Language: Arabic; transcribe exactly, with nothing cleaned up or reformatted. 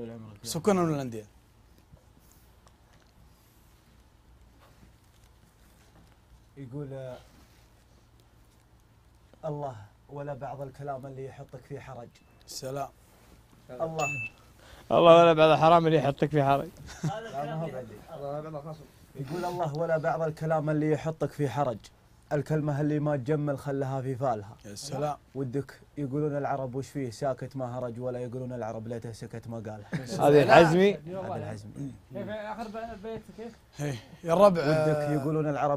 طويل عمرك. سكنا من الانديه. يقول آه، الله ولا بعض الكلام اللي يحطك في حرج. السلام. الله الله ولا بعد حرام اللي يحطك في حرج. يقول الله ولا بعض الكلام اللي يحطك في حرج. الكلمة اللي ما تجمل خلها في فالها. يا سلام. ودك يقولون العرب وش فيه ساكت ما هرج، ولا يقولون العرب ليته سكت ما قالها. هذه الحزمي. هذا الحزم. كيف اخر بيت كيف؟ يا الربع. ودك يقولون العرب